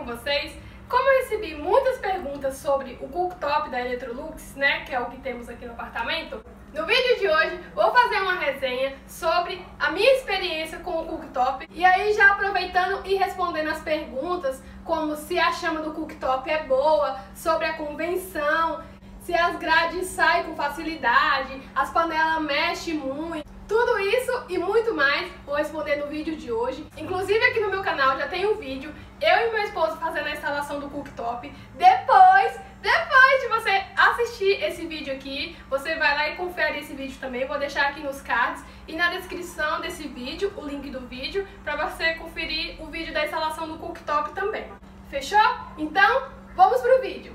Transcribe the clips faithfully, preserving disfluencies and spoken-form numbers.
com vocês. Como eu recebi muitas perguntas sobre o cooktop da Electrolux, né, que é o que temos aqui no apartamento, no vídeo de hoje vou fazer uma resenha sobre a minha experiência com o cooktop. E aí já aproveitando e respondendo as perguntas, como se a chama do cooktop é boa, sobre a convenção, se as grades saem com facilidade, as panelas mexem muito. Tudo isso e muito mais vou responder no vídeo de hoje. Inclusive aqui no meu canal já tem um vídeo, eu e meu esposo fazendo a instalação do cooktop. Depois, depois de você assistir esse vídeo aqui, você vai lá e confere esse vídeo também. Vou deixar aqui nos cards e na descrição desse vídeo, o link do vídeo, para você conferir o vídeo da instalação do cooktop também. Fechou? Então, vamos pro vídeo.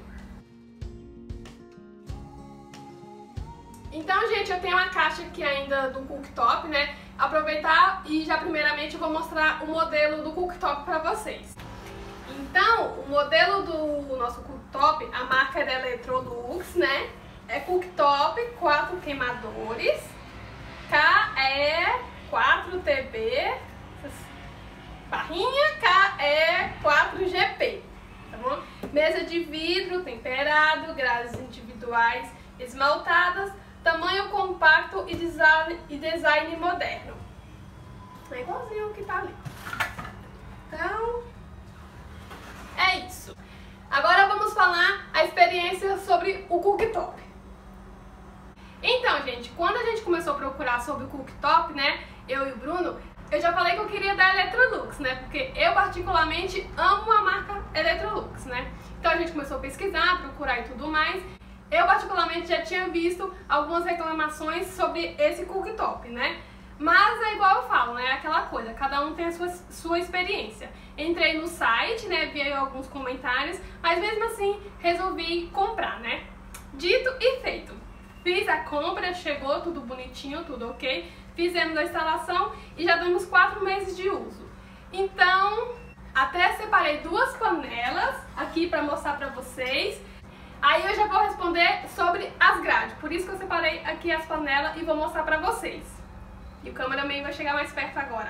Então, gente, eu tenho uma caixa aqui ainda do cooktop, né? Aproveitar e já primeiramente eu vou mostrar o modelo do cooktop para vocês. Então, o modelo do nosso cooktop, a marca é da Electrolux, né? É cooktop quatro queimadores, K E quatro T B, barrinha K E quatro G P, tá bom? Mesa de vidro, temperado, grades individuais esmaltadas, tamanho compacto e design, e design moderno. É igualzinho o que tá ali. Então, é isso. Agora vamos falar a experiência sobre o cooktop. Então, gente, quando a gente começou a procurar sobre o cooktop, né, eu e o Bruno, eu já falei que eu queria da Electrolux, né, porque eu particularmente amo a marca Electrolux, né. Então a gente começou a pesquisar, procurar e tudo mais. Eu particularmente já tinha visto algumas reclamações sobre esse cooktop, né? Mas é igual eu falo, né? Aquela coisa, cada um tem a sua, sua experiência. Entrei no site, né? Vi alguns comentários, mas mesmo assim resolvi comprar, né? Dito e feito. Fiz a compra, chegou tudo bonitinho, tudo ok. Fizemos a instalação e já damos quatro meses de uso. Então, até separei duas panelas aqui para mostrar para vocês. Aí eu já vou responder sobre as grades, por isso que eu separei aqui as panelas e vou mostrar pra vocês. E o cameraman vai chegar mais perto agora.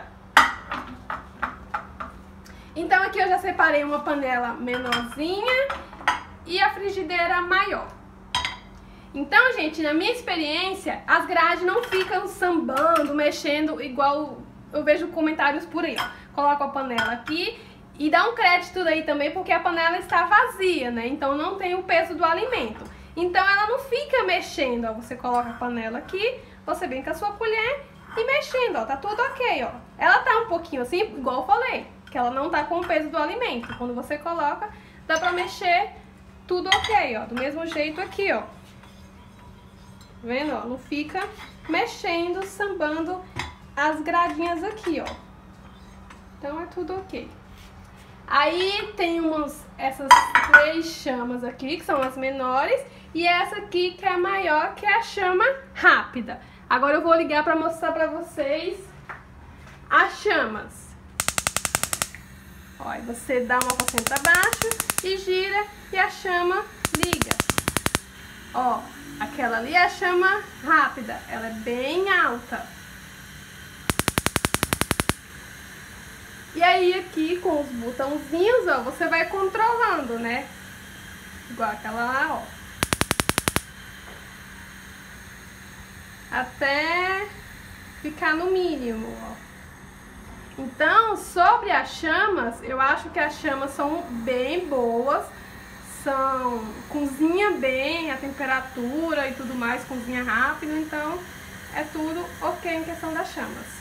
Então aqui eu já separei uma panela menorzinha e a frigideira maior. Então, gente, na minha experiência, as grades não ficam sambando, mexendo igual eu vejo comentários por aí, ó. Coloco a panela aqui. E dá um crédito aí também porque a panela está vazia, né? Então não tem o peso do alimento. Então ela não fica mexendo, ó. Você coloca a panela aqui, você vem com a sua colher e mexendo, ó. Tá tudo ok, ó. Ela tá um pouquinho assim, igual eu falei, que ela não tá com o peso do alimento. Quando você coloca, dá pra mexer tudo ok, ó. Do mesmo jeito aqui, ó. Tá vendo, ó? Não fica mexendo, sambando as gradinhas aqui, ó. Então é tudo ok. Aí tem umas, essas três chamas aqui, que são as menores, e essa aqui que é a maior, que é a chama rápida. Agora eu vou ligar para mostrar para vocês as chamas. Olha, você dá uma porcenta abaixo e gira e a chama liga. Ó, aquela ali é a chama rápida, ela é bem alta. E aí aqui com os botãozinhos, ó, você vai controlando, né? Igual aquela lá, ó. Até ficar no mínimo, ó. Então, sobre as chamas, eu acho que as chamas são bem boas. São, cozinha bem a temperatura e tudo mais, cozinha rápido. Então, é tudo ok em questão das chamas.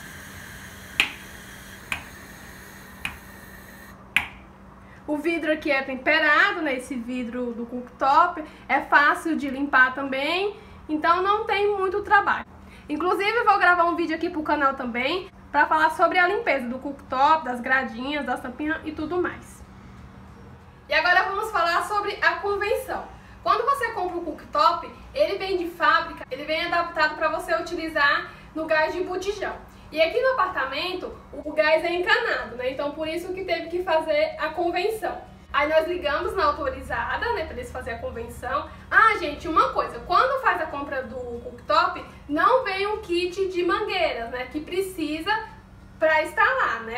O vidro aqui é temperado, né? Esse vidro do cooktop é fácil de limpar também, então não tem muito trabalho. Inclusive vou gravar um vídeo aqui pro canal também para falar sobre a limpeza do cooktop, das gradinhas, das tampinhas e tudo mais. E agora vamos falar sobre a convenção. Quando você compra um cooktop, ele vem de fábrica, ele vem adaptado para você utilizar no gás de botijão. E aqui no apartamento, o gás é encanado, né? Então, por isso que teve que fazer a convenção. Aí nós ligamos na autorizada, né, para eles fazerem a convenção. Ah, gente, uma coisa, quando faz a compra do cooktop, não vem um kit de mangueiras, né, que precisa para instalar, né?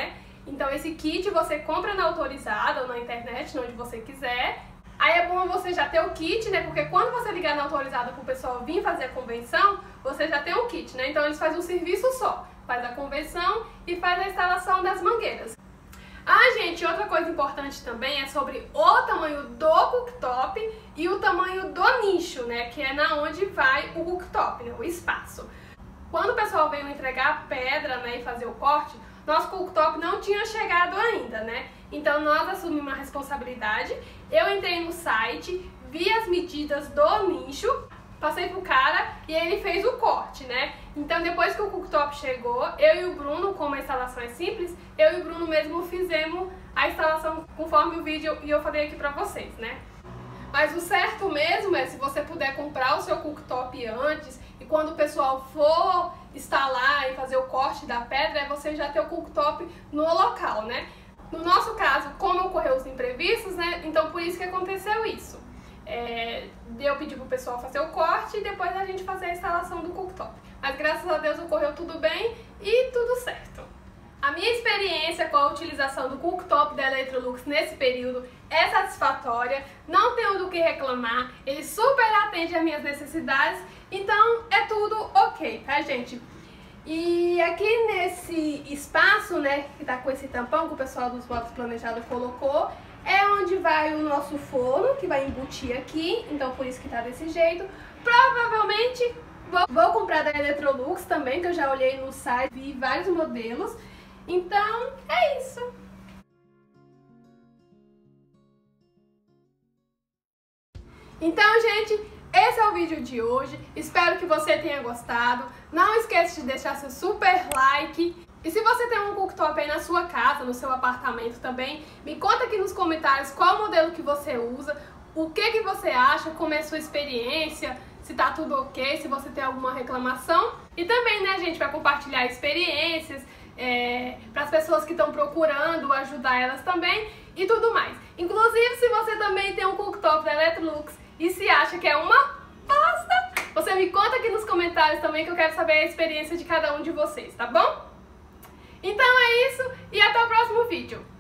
Então esse kit você compra na Autorizada ou na internet, onde você quiser. Aí é bom você já ter o kit, né? Porque quando você ligar na Autorizada pro pessoal vir fazer a convenção, você já tem um kit, né? Então eles fazem um serviço só. Faz a convenção e faz a instalação das mangueiras. Ah, gente, outra coisa importante também é sobre o tamanho do cooktop e o tamanho do nicho, né? Que é na onde vai o cooktop, né? O espaço. Quando o pessoal veio entregar a pedra, né, e fazer o corte, nosso cooktop não tinha chegado ainda, né? Então nós assumimos a responsabilidade. Eu entrei no site, vi as medidas do nicho, passei pro cara e ele fez o corte, né? Então depois que o cooktop chegou, eu e o Bruno, como a instalação é simples, eu e o Bruno mesmo fizemos a instalação conforme o vídeo e eu falei aqui pra vocês, né? Mas o certo mesmo é, se você puder comprar o seu cooktop antes e quando o pessoal for instalar e fazer o corte da pedra, é você já ter o cooktop no local, né? No nosso caso, como ocorreu os imprevistos, né? Então por isso que aconteceu isso. É, eu pedi pro pessoal fazer o corte e depois a gente fazer a instalação do cooktop. Mas graças a Deus ocorreu tudo bem e tudo certo. A minha experiência com a utilização do cooktop da Electrolux nesse período é satisfatória, não tenho do que reclamar, ele super atende às minhas necessidades, então é tudo ok, tá, gente? E aqui nesse espaço, né, que tá com esse tampão que o pessoal dos votos planejados colocou, é onde vai o nosso forno, que vai embutir aqui, então por isso que tá desse jeito. Provavelmente vou, vou comprar da Electrolux também, que eu já olhei no site, vi vários modelos. Então, é isso. Então, gente, esse é o vídeo de hoje. Espero que você tenha gostado. Não esqueça de deixar seu super like. E se você tem um cooktop aí na sua casa, no seu apartamento também, me conta aqui nos comentários qual modelo que você usa, o que que você acha, como é a sua experiência, se tá tudo ok, se você tem alguma reclamação. E também, né, gente, vai compartilhar experiências, é, para as pessoas que estão procurando, ajudar elas também e tudo mais. Inclusive, se você também tem um cooktop da Electrolux e se acha que é uma bosta, você me conta aqui nos comentários também, que eu quero saber a experiência de cada um de vocês, tá bom? Então é isso e até o próximo vídeo.